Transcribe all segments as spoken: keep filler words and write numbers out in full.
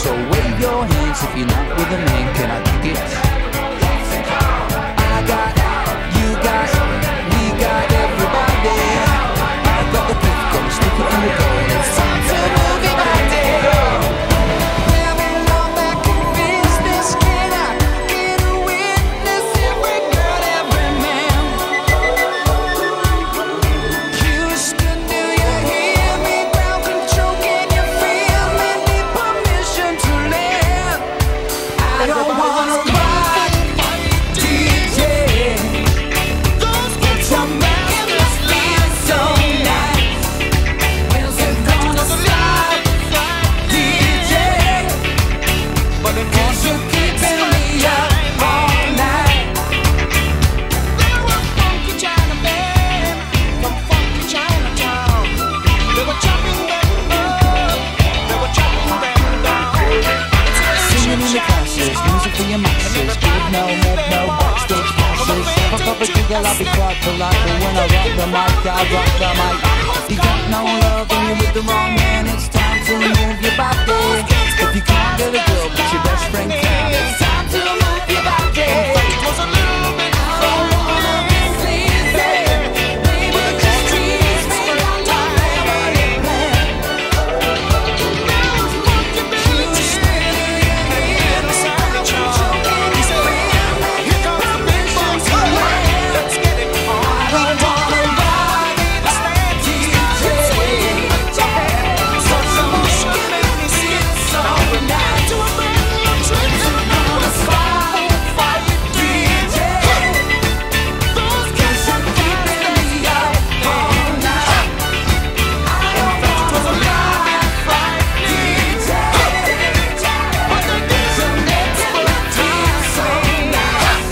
So wave your hands if you're not with a man. Can I dig it? I got, you got, we got everybody. I got the gift, gonna stick it in the gold. It's time to move your body. I'll be quiet polite, but when I rock the mic, I rock the mic. If you got no love and you're with the wrong man, it's time to move your body. If you can't get a girl, but your best friend can, it's time to move your body. It was a little bit fun. I wanna be sleazy, baby, just tease me. Got my family plan. There was monkey business. You still hear me sound of choking. He said, here comes the big boss. Let's get it on. I don't wanna ride in the stand. D J, so some shit make me skip so night to a brand new trip to the spot. Fight D J, those kids are keeping me up all night. I don't wanna ride, fight D J, but the kids are making me feel so nice.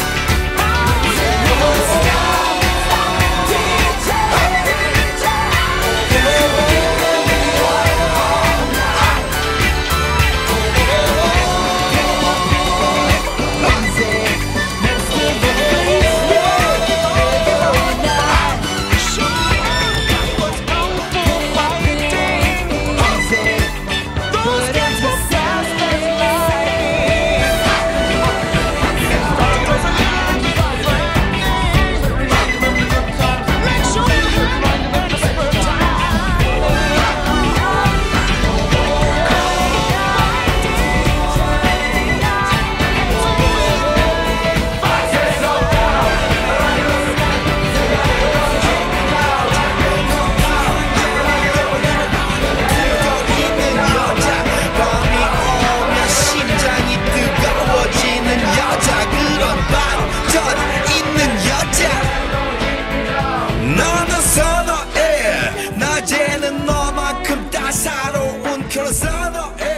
너는 선호해 낮에는 너만큼 따사로운 그런 선호해